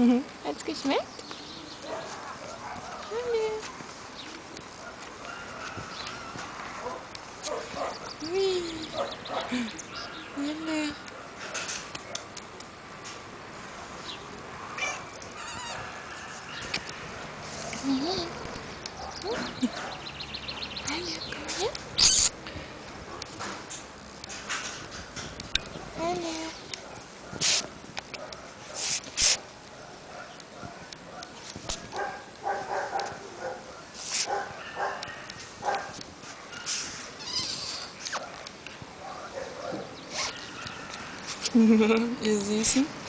Hat's geschmeckt? Ui. Hallo. Hallo, komm her. Hallo. Ihr Süßen.